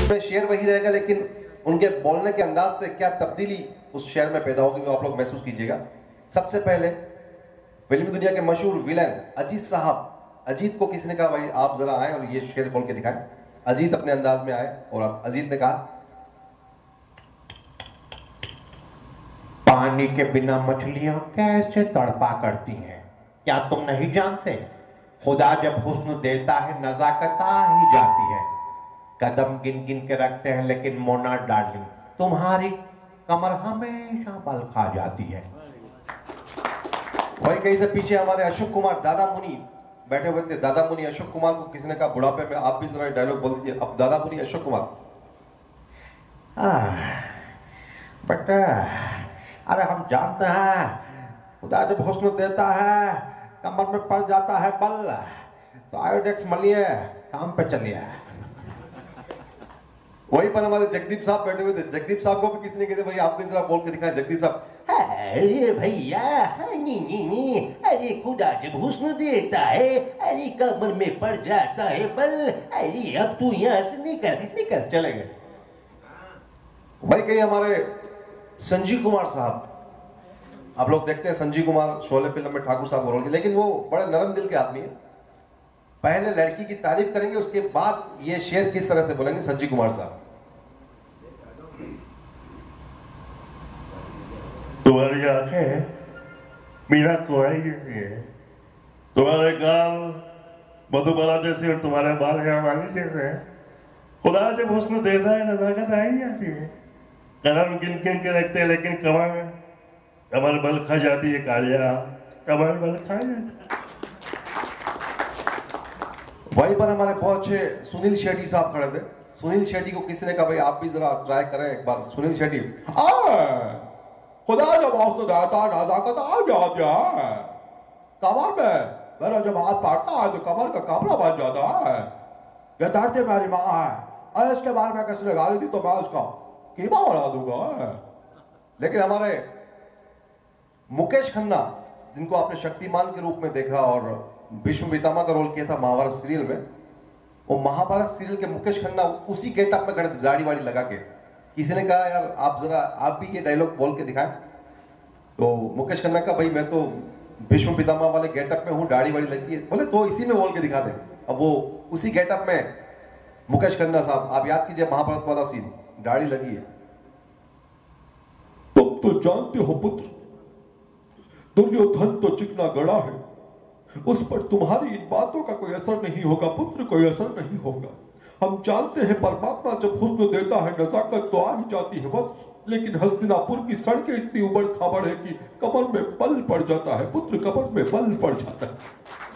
में शेर वही रहेगा, लेकिन उनके बोलने के अंदाज से क्या तब्दीली उस शेर में पैदा होगी वो आप लोग महसूस कीजिएगा। सबसे पहले फिल्मी दुनिया के मशहूर विलेन अजीत साहब, अजीत को किसी ने कहा भाई आप जरा आए और ये शेर बोल के दिखाएं। अजीत अपने अंदाज में आए और अब अजीत ने कहा, पानी के बिना मछलियां कैसे तड़पा करती हैं, क्या तुम नहीं जानते? खुदा जब हुस्न देता है नजाकत आ ही जाती है। कदम गिन गिन के रखते हैं लेकिन मोना डार्लिंग तुम्हारी कमर हमेशा बल खा जाती है। वही कहीं से पीछे हमारे अशोक कुमार दादा मुनि बैठे हुए थे। दादा मुनि अशोक कुमार को किसी ने कहा बुढ़ापे में आप भी जरा डायलॉग बोल दीजिए। अब दादा मुनि अशोक कुमार, बेटा अरे हम जानते हैं खुदा जब हुस्न देता है कमर में पड़ जाता है बल, तो आयोडेक्स मलिए काम पे चलिए। वहीं पर हमारे जगदीप साहब बैठे हुए थे। जगदीप साहब को भी किसी ने कहते भाई आप भी जरा बोल के दिखाएं। जगदीप साहब, अरे भैया नी अरे खुदा जब हुस्न देता है अरे कमर में पड़ जाता है बल, अरे अब तू यहाँ से निकल चले गए। वही कहीं हमारे संजीव कुमार साहब, आप लोग देखते हैं संजीव कुमार शोले फिल्म में ठाकुर साहब को रोल किया, लेकिन वो बड़े नरम दिल के आदमी है। पहले लड़की की तारीफ करेंगे, उसके बाद ये शेर किस तरह से बोलेंगे संजीव कुमार साहब। तुम्हारी आंखें मीरा कुआई जैसी है, तुम्हारे गाल मधुबाला जैसे और तुम्हारे बाल हमारे जैसे हैं। खुदा जब हुस्न देता है नजाकत आ ही जाती है। कदम गिन गिन के रखते हैं लेकिन कमर बल खा जाती है। कालिया कमर बल खा जाती है। वहीं पर हमारे बहुत अच्छे सुनील शेट्टी साहब खड़े थे। सुनील शेट्टी को किसी ने कहा भाई आप भी जरा ट्राई करें एक बार। सुनील शेट्टी, खुदा जब हुस्न देता है नजाकत आ जाती है। कमर में मेरा जब हाथ पाटता है तो कमर का कपड़ा बन जाता है। ये धरती मेरी माँ है और इसके बारे में किसी ने गाली दी तो मैं उसका कीमा बना दूंगा। लेकिन हमारे मुकेश खन्ना, जिनको आपने शक्तिमान के रूप में देखा और भीष्म पितामह का रोल किया था महाभारत सीरियल में, वो महाभारत सीरियल के मुकेश खन्ना उसी गेटअप में खड़े थे दाढ़ी वाड़ी लगा के। किसी ने कहा यार आप जरा आप भी ये डायलॉग बोल के दिखाएं। तो मुकेश खन्ना का भाई मैं तो भीष्म पितामह वाले गेटअप में हूँ, दाढ़ी वाड़ी लगी है। बोले तो इसी में बोल के दिखा दें। अब वो उसी गेटअप में मुकेश खन्ना साहब, आप याद कीजिए महाभारत वाला सीन, दाढ़ी लगी है। तुम तो जानते हो पुत्र, दुर्योधन तो चिकना गड़ा है, उस पर तुम्हारी इन बातों का कोई असर नहीं होगा पुत्र, कोई असर नहीं होगा। हम जानते हैं परमात्मा जब हुस्न देता है नजाकत तो आ ही जाती है बस, लेकिन हस्तिनापुर की सड़कें इतनी उबड़ खाबड़ है कि कमर में बल पड़ जाता है पुत्र, कमर में बल पड़ जाता है।